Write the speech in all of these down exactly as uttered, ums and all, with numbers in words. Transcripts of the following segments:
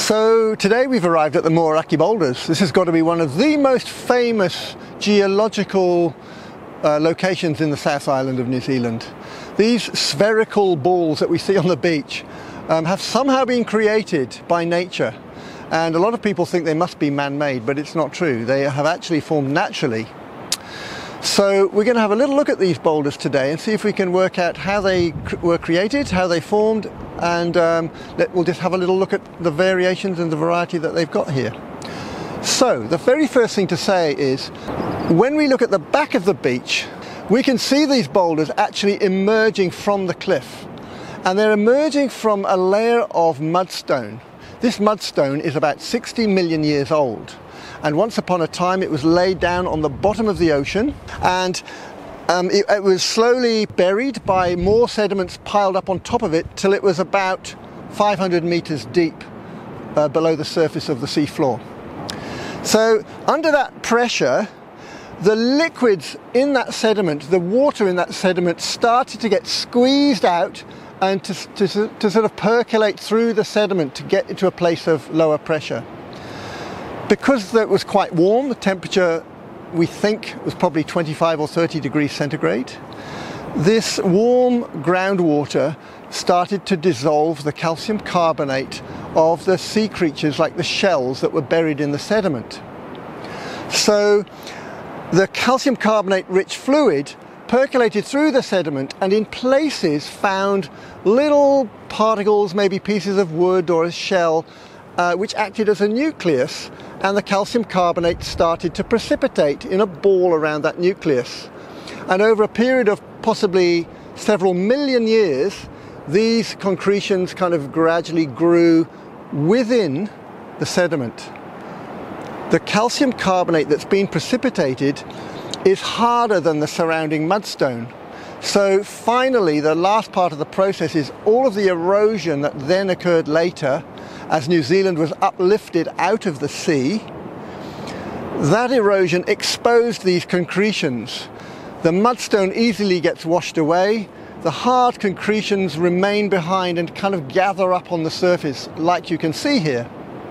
So today we've arrived at the Moeraki Boulders. This has got to be one of the most famous geological uh, locations in the South Island of New Zealand. These spherical balls that we see on the beach um, have somehow been created by nature, and a lot of people think they must be man-made, but it's not true. They have actually formed naturally. So we're going to have a little look at these boulders today and see if we can work out how they cr were created, how they formed, and um, let, we'll just have a little look at the variations and the variety that they've got here. So the very first thing to say is, when we look at the back of the beach, we can see these boulders actually emerging from the cliff, and they're emerging from a layer of mudstone. This mudstone is about sixty million years old. And once upon a time it was laid down on the bottom of the ocean, and um, it, it was slowly buried by more sediments piled up on top of it till it was about five hundred meters deep uh, below the surface of the sea floor. So under that pressure, the liquids in that sediment, the water in that sediment, started to get squeezed out and to, to, to sort of percolate through the sediment to get into a place of lower pressure. Because it was quite warm, the temperature we think was probably twenty-five or thirty degrees centigrade, this warm groundwater started to dissolve the calcium carbonate of the sea creatures, like the shells that were buried in the sediment. So the calcium carbonate rich fluid percolated through the sediment and in places found little particles, maybe pieces of wood or a shell, uh, which acted as a nucleus, and the calcium carbonate started to precipitate in a ball around that nucleus. And over a period of possibly several million years, these concretions kind of gradually grew within the sediment. The calcium carbonate that's been precipitated is harder than the surrounding mudstone. So finally, the last part of the process is all of the erosion that then occurred later as New Zealand was uplifted out of the sea. That erosion exposed these concretions. The mudstone easily gets washed away. The hard concretions remain behind and kind of gather up on the surface, like you can see here.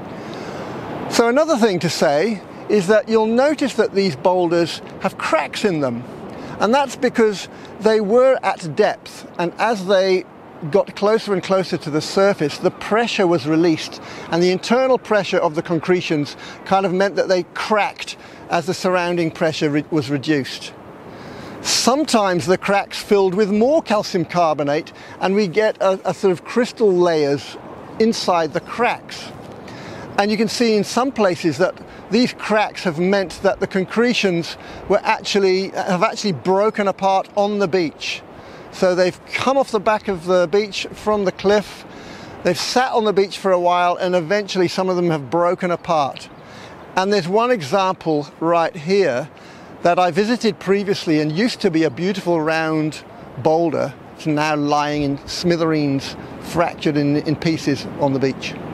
So another thing to say is that you'll notice that these boulders have cracks in them. And that's because they were at depth, and as they got closer and closer to the surface, the pressure was released, and the internal pressure of the concretions kind of meant that they cracked as the surrounding pressure re was reduced. Sometimes the cracks filled with more calcium carbonate, and we get a, a sort of crystal layers inside the cracks. And you can see in some places that these cracks have meant that the concretions were actually, have actually broken apart on the beach. So they've come off the back of the beach from the cliff, they've sat on the beach for a while, and eventually some of them have broken apart. And there's one example right here that I visited previously and used to be a beautiful round boulder. It's now lying in smithereens, fractured in, in pieces on the beach.